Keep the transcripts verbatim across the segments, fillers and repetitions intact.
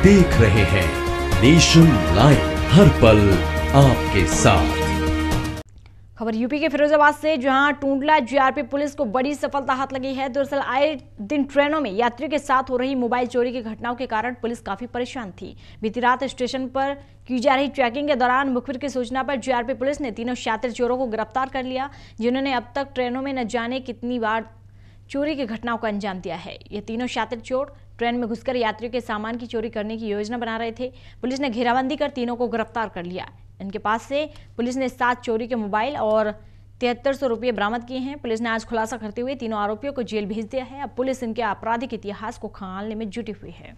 देख रहे हैं नेशन लाइव, हर पल आपके साथ। खबर यूपी के फिरोजाबाद से, जहां टूंडला जीआरपी पुलिस को बड़ी सफलता हाथ लगी है। दरअसल आए दिन ट्रेनों में यात्रियों के साथ हो रही मोबाइल चोरी की घटनाओं के कारण पुलिस काफी परेशान थी। बीती रात स्टेशन पर की जा रही चेकिंग के दौरान मुखबिर की सूचना पर जीआरपी पुलिस ने तीनों शातिर चोरों को गिरफ्तार कर लिया, जिन्होंने अब तक ट्रेनों में न जाने कितनी बार चोरी की घटनाओं को अंजाम दिया है। ये तीनों शातिर चोर ट्रेन में घुसकर यात्रियों के सामान की चोरी करने की योजना बना रहे थे। पुलिस ने घेराबंदी कर तीनों को गिरफ्तार कर लिया। इनके पास से पुलिस ने सात चोरी के मोबाइल और तिहत्तर सौ रुपये बरामद किए हैं। पुलिस ने आज खुलासा करते हुए तीनों आरोपियों को जेल भेज दिया है। अब पुलिस इनके आपराधिक इतिहास को खंगालने में जुटी हुई है।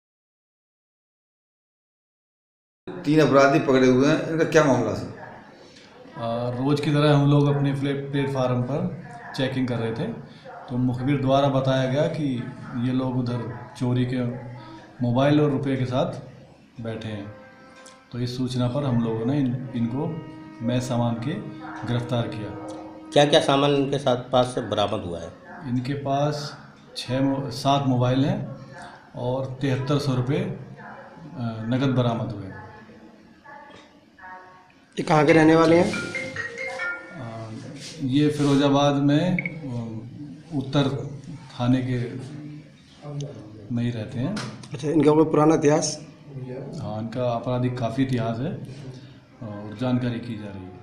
तीन अपराधी पकड़े हुए हैं, इनका क्या मामला है? रोज की तरह हम लोग अपने प्लेटफार्म पर चेकिंग कर रहे थे, तो मुखबिर द्वारा बताया गया कि ये लोग उधर चोरी के मोबाइल और रुपए के साथ बैठे हैं। तो इस सूचना पर हम लोगों ने इन, इनको मैं सामान के गिरफ्तार किया। क्या क्या सामान इनके साथ पास से बरामद हुआ है? इनके पास छः सात मोबाइल हैं और तिहत्तर सौ रुपये नगद बरामद हुए। ये कहाँ के रहने वाले हैं? ये फिरोजाबाद में उत्तर थाने के में ही रहते हैं। अच्छा, इनका कोई पुराना इतिहास? हाँ, इनका आपराधिक काफ़ी इतिहास है और जानकारी की जा रही है।